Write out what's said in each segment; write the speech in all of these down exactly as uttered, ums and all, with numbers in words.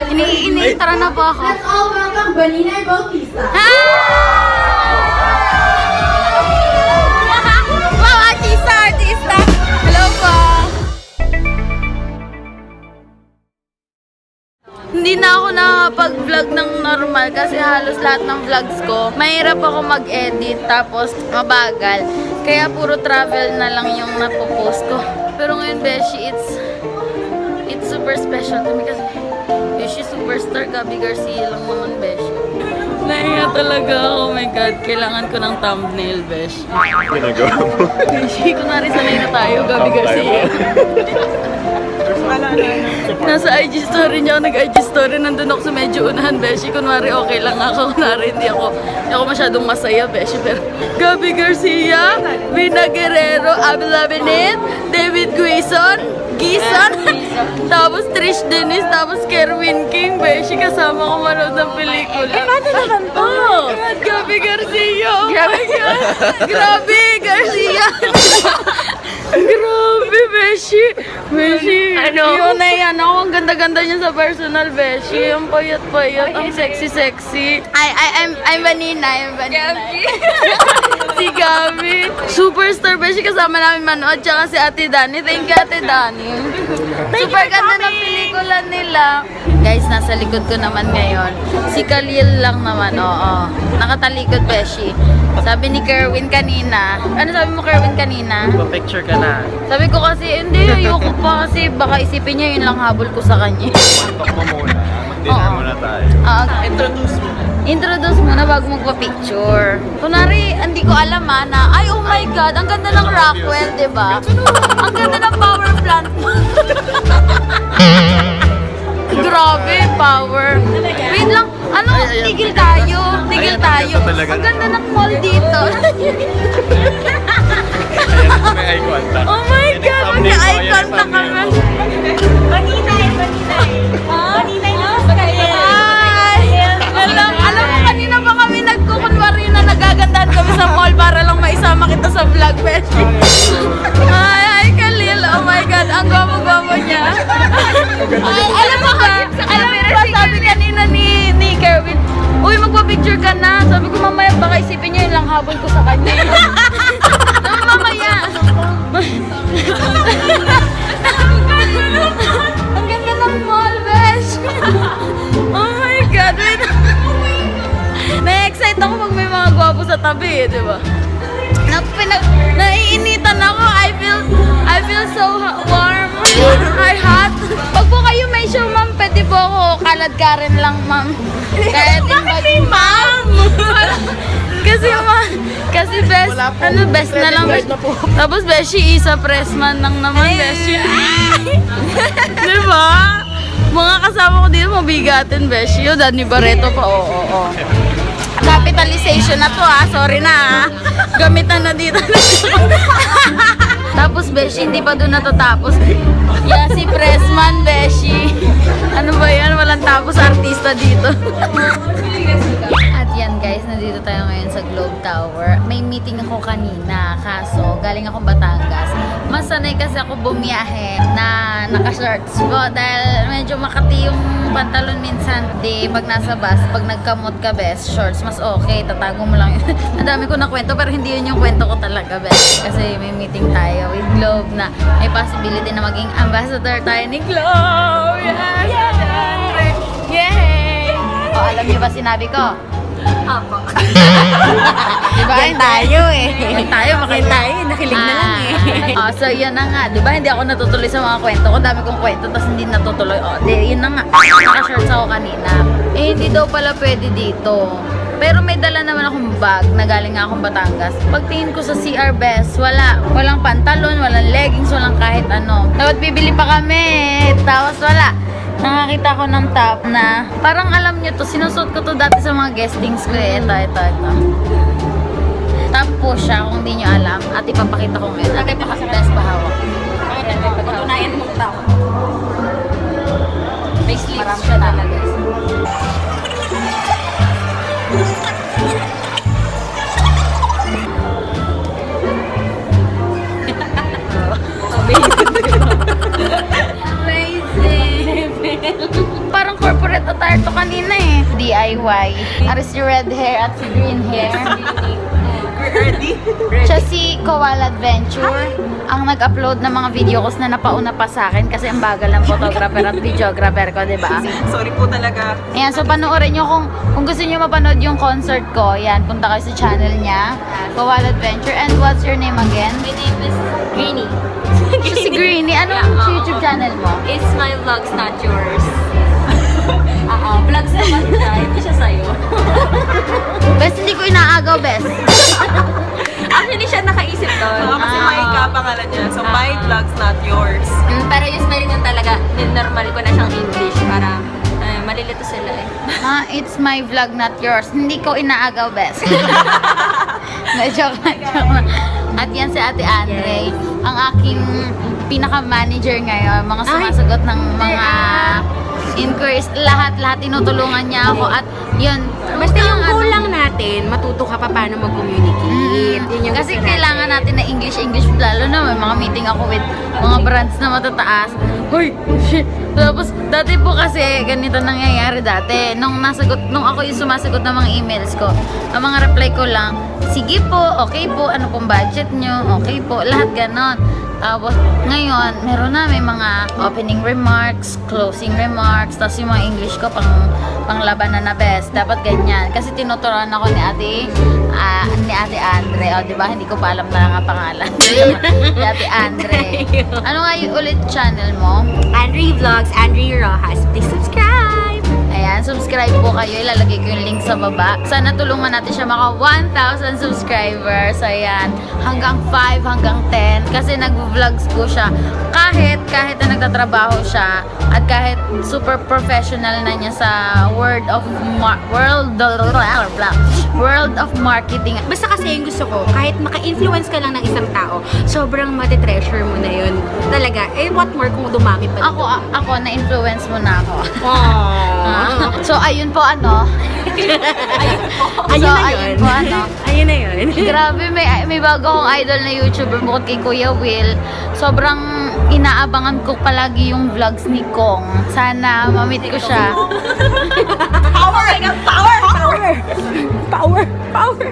Ini-ini-tara na po ako. Let's all welcome Vanina Bautista. Wow, artista, artista. Hello po. Hindi na ako nakapag-vlog ng normal kasi halos lahat ng vlogs ko mahirap ako mag-edit tapos mabagal. Kaya puro travel na lang yung napopost ko. Pero ngayon, Beshi, it's it's super special to me kasi Beshi superstar Gabby Garcia lang naman, Beshi. Nahiya talaga ako. Oh my God, kailangan ko ng thumbnail, Beshi. Ginagawa mo? Beshi, kunwari sanay na tayo, Gabby Garcia. Nasa I G story niya ako, nag-I G story, nandun ako sa medyo unahan, Beshi. Kunwari okay lang ako, kunwari hindi ako, hindi ako masyadong masaya, Beshi. Pero Gabby Garcia, Vina Guerrero, I'm loving it, David Guison, Gison, tapos Trish Dennis, tapos Kerwin King, Beshi, kasama ko manood ng pelikula. Eh, paano naman to? Oh, Gabby Garcia, oh my God. Grabe, Garcia. Grabe, Beshi. Beshi. Ano? Yun na yan. Ako, ang ganda-ganda niya sa personal, Beshi. Ang payat-payat. Ang sexy-sexy. I, I, I'm, I'm Vanina. I'm Vanina. Si Gabi. Superstar, Beshi. Kasama namin manood. Tsaka si Ate Dani. Thank you, Ate Dani. Super ganda ng pelikula nila. Guys, nasa likod ko naman ngayon. Si Khalil lang naman. Oo. Nakatalikod, Beshi. Sabi ni Kerwin kanina. Ano sabi mo, Kerwin, kanina? Picture ka na. Sabi ko kasi, hindi, ayoko pa kasi baka isipin niya yun lang habol ko sa kanya. Talk mo muna. Mag-dinner muna tayo. Uh, Introduce mo. Introduce muna bago magpa-picture. Kunwari, hindi ko alam ha, na, ay, oh my God, ang ganda ng Rockwell, diba? Ang ganda ng power plant mo. Grabe, power. Wait lang, ano, tigil tayo. Tigil tayo. Ang ganda ng mall dito. May eye contact. Oh my God, magka-eye contact kami. Vanina, Vanina. Vanina yung Hi! Alam, alam mo, kanina pa kami nagkukunwari na nagagandahan kami sa mall para lang maisama kita sa vlog, Beshi. Hi, hi, Khalil. Oh my God, ang gwapo-gwapo niya. Ay, alam mo ba, alam mo ba, sabi kanina ni, ni Kerwin, uy, magpa-picture ka na. Sabi ko, mamaya, baka isipin niya yun lang habol ko sa kanya. Mamaya. Ang ganda ng mall, Besh. Oh my God, wait. Na-excite ako pag may mga gwapo sa tabi, eh, di ba? Naiinitan ako. I feel, I feel so warm. Ay, hot. Pag po kayo may show, ma'am, pwede po ako kalad ka rin lang, ma'am. Kahit bakit ma'am? Kasi ma, kasi best, ano, best na lang. Tapos Beshi, isa pressman lang naman, Beshi. Diba? Mga kasama ko dito, mabigatin, Beshi. Yun, Danny Barreto pa, oo, oo, oo. Capitalization na to, ah. Sorry na, ah. Gamitan na dito. Tapos, Beshi, hindi pa doon natatapos. Yeah, si pressman, Beshi. Ano ba yan? Walang tapos artista dito. At yan, guys, nandito tayo ngayon sa Globe Tower. May meeting ako kanina, kaso galing akong Batangas. Mas sanay kasi ako bumiyahe na naka-shorts po dahil medyo makati yung pantalon minsan. Di, pag nasa bus, pag nagkamot ka, best, shorts, mas okay. Tatago mo lang yun. Ang dami ko na kwento, pero hindi yun yung kwento ko talaga, best. Kasi may meeting tayo with Globe na may possibility na maging ambassador tayo ni Globe. Yeah! Yeah! Yeah! O, alam niyo ba sinabi ko? Apo. Diba? Yan tayo eh. Yan tayo, makinig tayo. Nakilig na lang eh. Oh, so yan na nga. Diba hindi ako natutuloy sa mga kwento ko. Dami kong kwento, tapos hindi natutuloy. Oh, di, yun na nga. Naka-shorts ako kanina. Eh, hindi daw pala pwede dito. Pero may dala naman akong bag na galing nga akong Batangas. Pagtingin ko sa C R Best, wala. Walang pantalon, walang leggings, walang kahit ano. Dapat bibili pa kami. Tapos wala. Nakakita ko ng top na parang alam nyo to, sinusot ko to dati sa mga guestings ko eh. Ito, ito, ito. Top po siya kung hindi nyo alam. At ipapakita ko ngayon. At ipapakita best bahawak. Patunayan mo ko tao. May sleeves siya talaga. Amazing. Parang corporate D I Y. At si red hair at si green hair. Ready? Siya si Koala Adventure, ang nag-upload ng mga video ko na napauna pa sa akin kasi ang bagal ng photographer at videographer ko, di ba? Sorry po talaga. Ayan, so panoorin nyo kung, kung gusto nyo mapanood yung concert ko. Yan, punta kayo sa channel niya, Koala Adventure. And what's your name again? My name is Greenie. Siya si Greenie. Anong Yeah, oo. YouTube channel mo? It's my vlogs, not yours. Oo, vlogs naman siya. Hindi siya sa'yo. Best, hindi ko inaagaw, best. Actually, siya nakaisip doon. Oo, kasi Ah. may ka pangalan niya. So, my vlogs, not yours. Mm, pero yung spelling nun talaga, normal ko na siyang English para eh, malilito sila eh. Ah, it's my vlog, not yours. Hindi ko inaagaw, best. Medyo, medyo. At yan si Ate Andre, ang aking pinaka-manager ngayon. Mga sumasagot ng mga inquiries. Lahat-lahat tinutulungan niya ako. At yun, Basta yung ano, kulang natin, matuto ka pa paano mag-communicate. Mm. Yun yung Kasi gusto kailangan natin na English-English, lalo na may mga meeting ako with mga brands na matataas. Hoy, shit. Tapos, dati po kasi, ganito nangyayari dati. Nung nasagot, nung ako yung sumasagot ng mga emails ko, ang mga reply ko lang, sige po, okay po, ano pong budget nyo, okay po, lahat ganon. Tapos, ngayon, meron na may mga opening remarks, closing remarks, tapos yung mga English ko pang panglaban na na best. Dapat ganyan. Kasi tinuturuan ako ni Ate, ah, ni Ate Andre. O, di ba? Hindi ko pa alam na nga pangalan. Ni Ate Andre. Ano nga yung ulit channel mo? Andre Vlogs, Andre Rojas. Please subscribe! Ayan, subscribe po kayo. Ilalagay ko yung link sa baba. Sana tulungan natin siya maka one thousand subscribers. Ayan, hanggang five, hanggang ten. Kasi nag-vlogs po siya. Kahit, kahit na nagtatrabaho siya, at kahit super professional na niya sa world of mar world, world of marketing. Basta kasi yung gusto ko, kahit maka-influence ka lang ng isang tao, sobrang mati-treasure mo na yun. Talaga, eh what more kung dumami pa Ako, a- ako, na-influence mo na ako. Aww. So, ayun po, ano? Ayun so, na ayun yun. po, ano? Ayun na yun. Grabe, may, may bago akong idol na YouTuber bukod kay Kuya Will. Sobrang inaabangan ko palagi yung vlogs ni Kong. Sana mamit ko siya. Power! I got power! Power! Power! Power!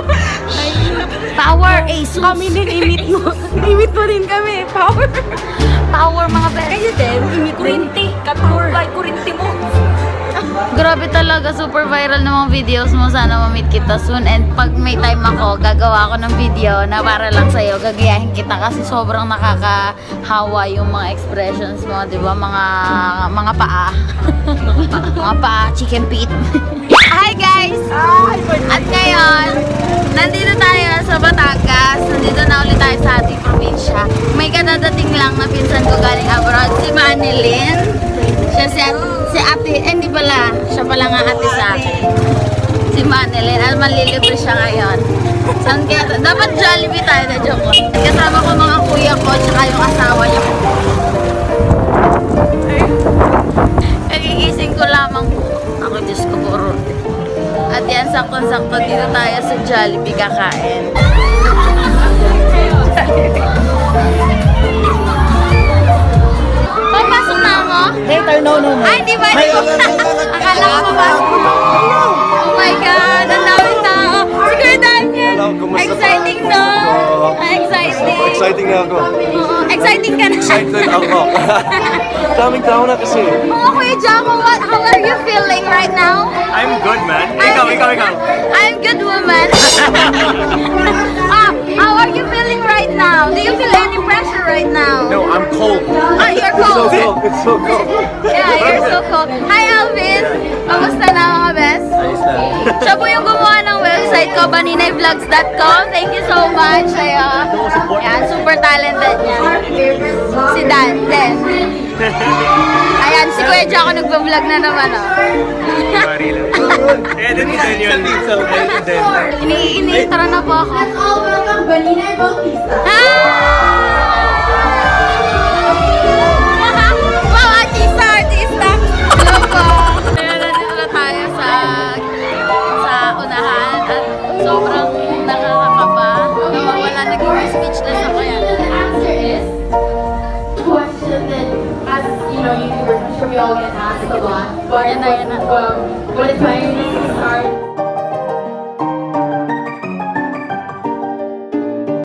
Power Asus! Kami din, imit mo. Imit mo din kami. Power! Power mga best! Kayo din, imit kurinti. Kat-power by kurinti mo. Grabe talaga, super viral na mga videos mo. Sana mamit kita soon. And pag may time ako, gagawa ako ng video na para lang sa'yo. Gagayahin kita kasi sobrang nakakahawa yung mga expressions mo, di ba? Mga, mga paa. Mga paa, chicken feet. Hi guys! At ngayon, nandito tayo sa Batangas. Nandito na ulit tayo sa ating probinsya. May kadadating lang na pinsan ko galing abroad, si Manilyn. Siya si ate, si ate, eh, hindi pala, siya pala nga ate sa akin. Si Manilyn, at manlilibre siya ngayon. Saan kaya, dapat Jollibee tayo na joke ko. Kasama ko mga kuya ko, tsaka yung asawa niya. Nagigising ko lamang po. Ako, Diyos ko po, at yan, sakto-sakto dito tayo sa Jollibee kakain. Papasok na ako? Later, no, no, no. Ay, di ba? Di ba? Akala ko papasok. Oh my God, ang dami tao. Si Kuya Daniel. Hello, kumusta ka? Exciting, no? Ah, exciting. Exciting na ako. Oo, exciting ka na. Excited ako. Daming tao na kasi. Oo, Kuya Jamo, what, how are you feeling right now? I'm good, man. Ikaw, ikaw, ikaw. I'm good, woman. Ah, how are you feeling right now? Do you feel any pressure right now? No, I'm cold. Ah, you're It's so cold. cold. It's so cold. Yeah, you're so cold. Hi, Alvin. Kamusta na mga best? Ayos na. Siya po yung gumawa ng website ko, baninay vlogs dot com. Thank you so much. Ay, uh, yan, super talented niya. Si Dan, Den. Ayan, si Kuya Jaco nagpa-vlog na naman, oh. Sorry lang. Eh, din din yun. Din. Ini-ini-intro na po ako. Let's all welcome Baninay Bautista. Wow, artista, artista! Hello po! Ayan, nandito na tayo sa sa unahan at sobrang nakakakaba. Nawawala, naging speechless ako yan. The answer is question that, as you know, YouTubers, I'm sure we all get asked a lot. But Yan na, yan na. um, qualifying